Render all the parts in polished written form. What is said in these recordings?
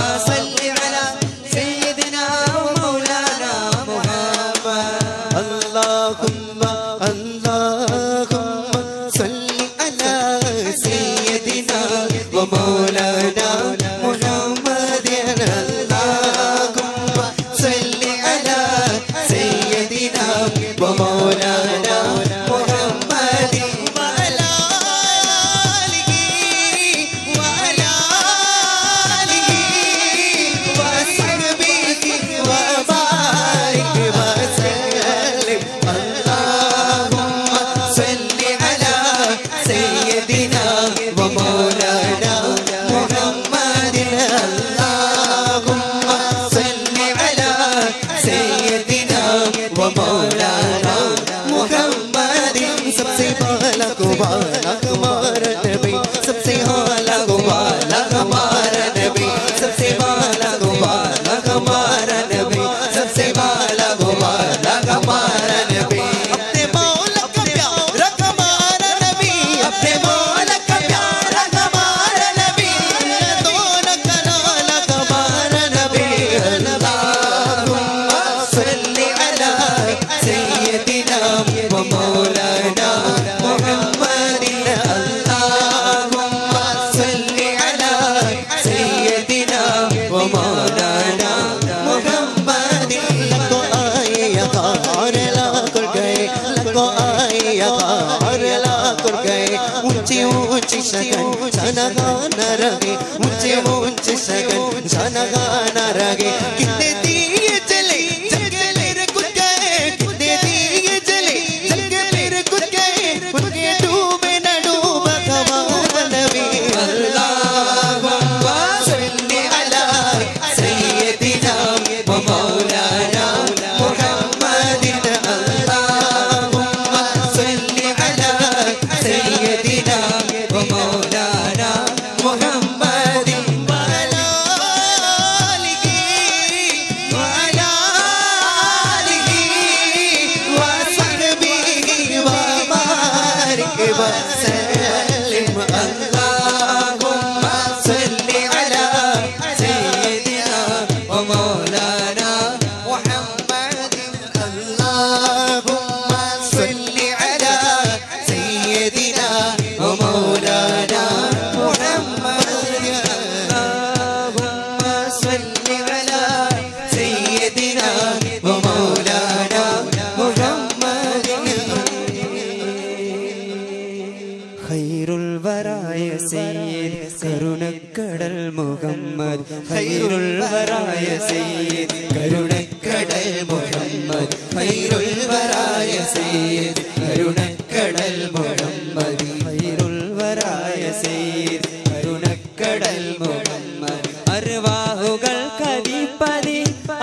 salli ala sayyidina wa maulana Muhammad. Allahumma Allahumma salli ala sayyidina wa maulana Muhammad. Allahumma salli ala sayyidina wa maulana Muhammad wa ala alihi wa ala alihi wa sahbihi wa barik wa sallim. Allahumma salli ala sayyidina wa maulana Muhammad. Allahumma salli ala sayyidina wa maulana Muhammad. सबसे वाला को वाला हमारा नबी, सबसे वाला को वाला हमारा नबी, सबसे वाला को वाला हमारा नबी, सबसे वाला को वाला हमारा नबी। अपने मौला का प्यारा हमारा नबी, अपने मौला का प्यारा हमारा नबी, दोनों का लाला हमारा नबी। अल्लाहुम्मा सल्ली अला सय्यदिना व मौलाना Muhammad. Allahumma salli ala sayyidina wa maulana Muhammad. Lako aaye yaar la kar gaye, lako aaye yaar la kar gaye, unchi unchi shagan sana gaana rage, unchi unchi shagan sana gaana rage. Kitne diye chale jangale re kut gaye, kitne diye chale jangale re kut gaye, unke डूबे न डूबा हमारा नबी। अल्लाहुम्मा सल्ली अला सय्यदिना व मौलाना मुहम्मद। अल्लाहुम्मा सल्ली अला सय्यदिना व मौलाना मुहम्मद व अला आलिहि व अला आलिहि व सहबिहि व बारिक व सल्लिम। अल्लाहुम्मा सल्ली अला सय्यदिना व मौलाना मुहम्मद। अल्लाहुम्मा सल्ली अला सय्यदिना व मौलाना मुहम्मद। अल्लाहुम्मा सल्ली अला सय्यदिना व मौलाना मुहम्मद। खैरुल वराय सय्यद करुणक्कडल मुहम्मद, खैरुल वराय सय्यद करुणक्कडल मुहम्मद, खैरुल वराय सय्यद करुणक्कडल मुहम्मद, खैरुल वराय सय्यद करुणक्कडल मुहम्मद। അർവാഹുകൾ കദിപ്പതി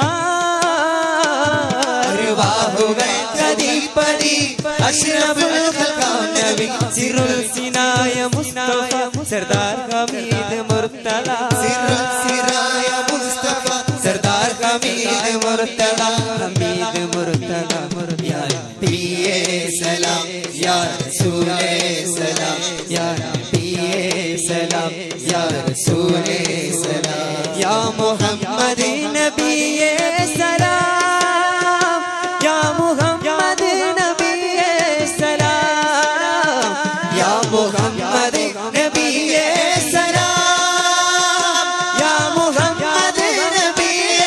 അർവാഹുകൾ കദിപ്പതി അഷ്റഫുൽ ഖൽഖാൻ നബി സിറുൽ സിനായ മുസ്തഫ സർദാർ ഹമീദ് മുർത്തല, സിറുൽ സിനായ മുസ്തഫ സർദാർ ഹമീദ് മുർത്തല, ഹമീദ് മുർത്തല യാ നബിയേ സലാം യാ റസൂലേ സലാം യാ നബിയേ സലാം യാ റസൂലേ സലാം യാ മുഹമ്മദ് നബിയേ സലാം യാ മുഹമ്മദ് നബിയേ സലാം യാ മുഹമ്മദ് നബിയേ സലാം യാ മുഹമ്മദ് നബിയേ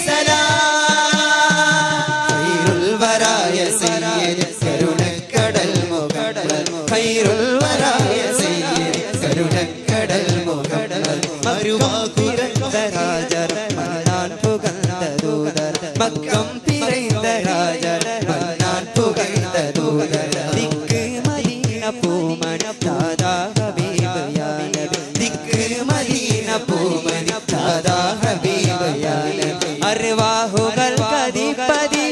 സലാം। ഖൈറുൽ വരായ സയ്യിദ് കരുണക്കടൽ മുഹമ്മദ്, ഖൈറുൽ വരായ സയ്യിദ് കരുണക്കടൽ മുഹമ്മദ്। മരുവാകുരന്ത രാജർ മന്നാൻ പുകഴ്ന്ന ദൂതർ, മക്കം പിറൈந்த രാജർ മന്നാൻ പുകഴ്ന്ന ദൂതർ, ദിക്ക് മദീന പൂമൻ ദാദാ ഹബീബ് യാ നബി, ദിക്ക് മദീന പൂമൻ ദാദാ ഹബീബ് യാ നബി। അർവാഹുകൾ കദിപ്പതി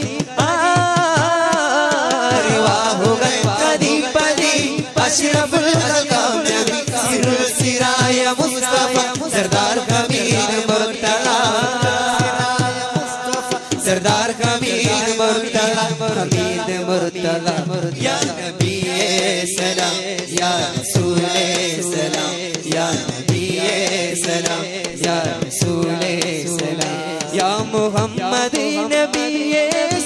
അർവാഹുകൾ കദിപ്പതി അഷ്റഫുൽ ഖൽഖാൻ നബി സിറുൽ സിനായ മുസ്തഫ സർദാർ ഹമീദ് മുർത്തല, सरदार हमीद मुर्तला, हमीद मुर्तला या नबीए सलाम या रसूले सलाम या नबीए सलाम या रसूले या मुहम्मद नबिये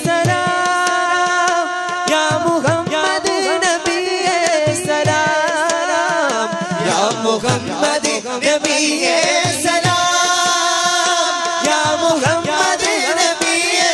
सलाम या मुहम्मद नबिये सलाम या मुहम्मद नबिये सलाम या मुहम्मद नबिये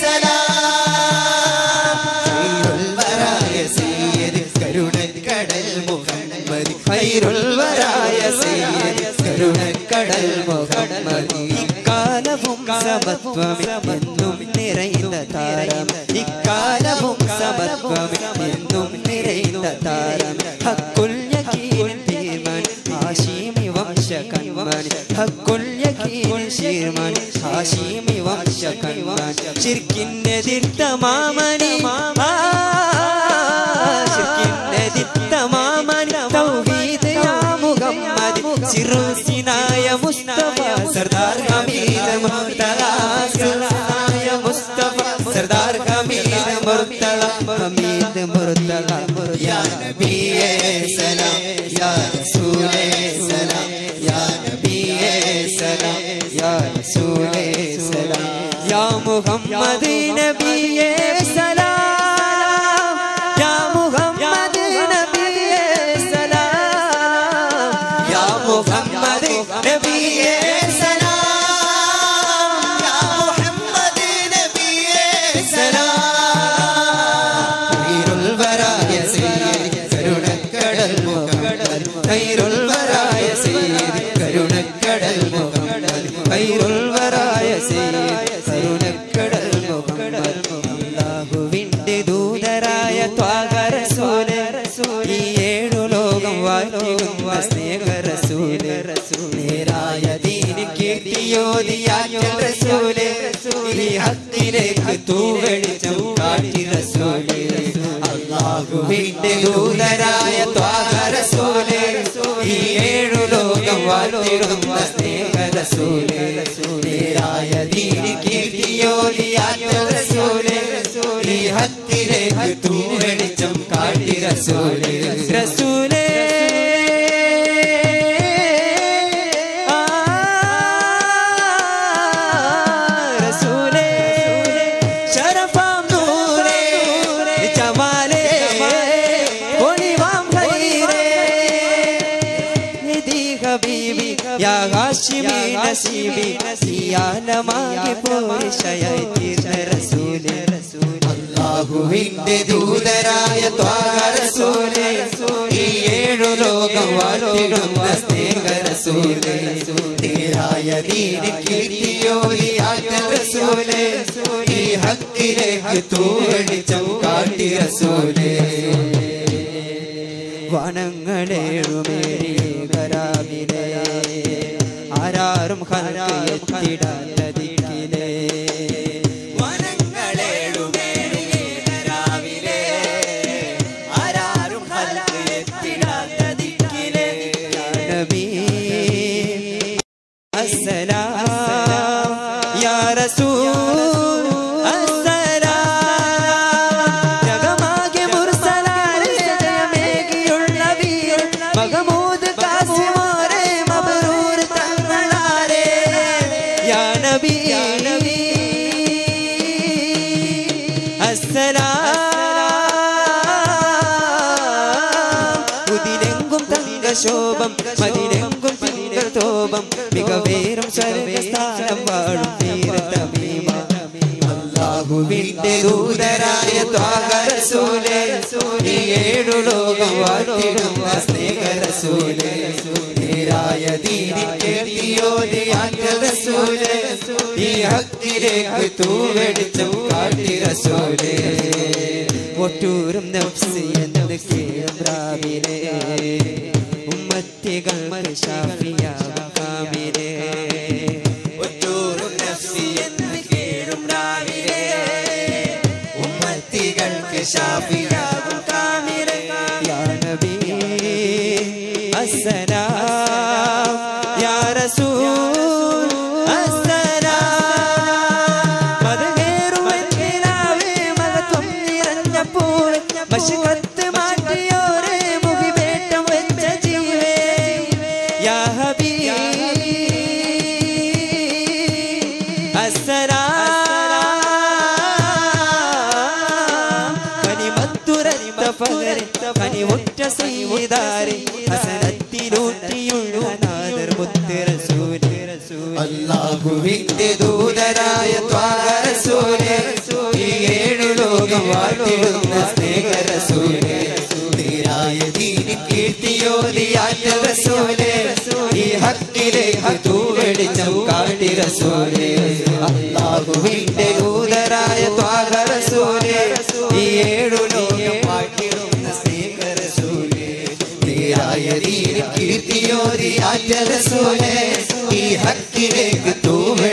सलाम खैरुल वराय सय्यद करुणकടൽ മുഹമ്മദ് खैरुल वराय सय्यद കരുണക്കടൽ മുഹമ്മദ് ഇക്കാലവും സമത്വമെന്നും നിറയുന്ന താരം ഇക്കാലവും സമത്വമെന്നും നിറയുന്ന താരം ഹക്കുൽ യഖീൻ തീർമാൻ ഹാശിമി വംശകന്മാൻ ഹക്കുൽ യഖീൻ ശീർമാൻ ഹാശിമി വംശകന്മാൻ ശിർക്കിനെതിർത്ത മാമനി ശിർക്കിനെതിർത്ത മാമനി തൗഹീദ് യാ മുഹമ്മദ് സിറുസിനായ മുസ്തഫ സർദാർ ഹമീദ് മുർത്തല സിറുസിനായ മുസ്തഫ സർദാർ ഹമീദ് മുർത്തല ഹമീദ് മുർത്തല യാ നബിയേ സലാം യാ റസൂലേ സലാം യാ നബിയേ സലാം യാ റസൂലേ സലാം യാ മുഹമ്മദ് നബിയേ സലാം യാ മുഹമ്മദ് നബിയേ സലാം യാ മുഹമ്മദ് നബിയേ സലാം യാ മുഹമ്മദ് നബിയേ സലാം ഖൈറുൽ വരായ സയ്യിദ് കരുണക്കടൽ മുഹമ്മദ് ഖൈറുൽ വരായ സയ്യിദ് കരുണക്കടൽ മുഹമ്മദ് ഖൈറുൽ വരായ സയ്യിദ് കരുണക്കടൽ മുഹമ്മദ് അല്ലാഹുവിന്റെ ദൂതരായ ത്വാഹ റസൂലേ ഈ ഏഴു ലോകം വാഴ്ത്തിടുന്ന സ്നേഹ റസൂലേ നേരായ ദീൻ കീർത്തിയോദിയ റസൂലേ ഈ ഹക്കിലേക്ക് തൂവെളിച്ചം കാട്ടി റസൂലേ അല്ലാഹുവിന്റെ ദൂതരായ ത്വാഹ റസൂലേ ഈ ഏഴു ലോകം വാഴ്ത്തിടുന്ന സ്നേഹ റസൂലേ നേരായ ദീൻ കീർത്തിയോദിയ റസൂലേ ഈ ഹക്കിലേക്ക് തൂവെളിച്ചം കാട്ടി റസൂലേ റസൂലേ റസൂലേ ശരഫാം നൂറേ ജമാലേ ഒളിവാം ഖൈറേ നിധി ഹബീബി യാ ഹാശിമി നസീബി സിയാലമാകെ പോരിശയായി തീർന്ന റസൂലേ അല്ലാഹുവിന്റെ ദൂതരായ ത്വാഹ റസൂലേ ഈ ഏഴു ലോകം വാഴ്ത്തിടുന്ന സ്നേഹ റസൂലേ നേരായ ദീൻ കീർത്തിയോദിയ റസൂലേ ഈ ഹക്കിലേക്ക് തൂവെളിച്ചം കാട്ടി റസൂലേ വനങ്ങളേഴുമേറി കരാവിലേ ആരാരും ഹൽക്കിടാത്ത ദിക്കിലേ السلام يا رسول السلام ജഗമാകെ മുർസലാരെ ജയമേകിയുള്ള വീർ മഹമൂദ് കാസിമോരെ മബ്രൂർ തങ്ങളാരെ യാ നബി السلام ഉദിലെങ്കും തങ്കശോഭം മദിലെങ്കും തോപം മികവേറും സ്വർഗസ്ഥാനം വാഴും തീരത്തമീമ അല്ലാഹുവിന്റെ ദൂതരായ ത്വാഹ റസൂലേ ഈ ഏഴു ലോകം വാഴ്ത്തിടുന്ന സ്നേഹ റസൂലേ നേരായ ദീൻ കീർത്തിയോദിയ റസൂലേ ഈ ഹക്കിലേക്ക് തൂവെളിച്ചം കാട്ടി റസൂലേ ഒട്ടൂരും നഫ്സ് എന്നത് കേഴും രാവിലെ ഉമ്മത്തികൾക്ക് ശാഫിയാകും കാമിലേ ഒട്ടൂരും നഫ്സ് എന്നത് കേഴും രാവിലെ ഉമ്മത്തികൾക്ക് ശാഫിയാകും കാമിലേ യാ നബി അസ്സലാം യാ റസൂൽ അസ്സലാം മദഹേറു വൻകിലാവേ മഹത്വം നിറഞ്ഞ പൂവേ മശകത്ത് മാറ്റിയോരേ മുഖിവേട്ടം വെച്ച ജീവേ യാ ഹബീബ് السلام കനിമത്തുരത്ത പകരെ കനിവുറ്റ സയ്യിദാരെ ഹസനത്തിലൂട്ടിയുള്ള നാദർ മുത്ത് റസൂലേ അല്ലാഹുവിന്റെ ദൂതരായ ത്വാഹ റസൂലേ ഈ ഏഴു ലോകം വാഴ്ത്തിടുന്ന സ്നേഹ റസൂലേ നേരായ ദീനിൻ കീർത്തിയോതിയാറ്റ റസൂലേ ഈ ഹക്കിലേക്ക് തൂവെളിച്ചം കാട്ടി റസൂലേ അല്ലാഹുവിന്റെ ദൂതരായ ത്വാഹ റസൂലേ ഈ ഏഴു ലോകം വാഴ്ത്തിടുന്ന സ്നേഹ റസൂലേ നേരായ ദീനിൻ കീർത്തിയോതിയാറ്റ റസൂലേ ഈ ഹക്കിലേക്ക് തൂവെളിച്ചം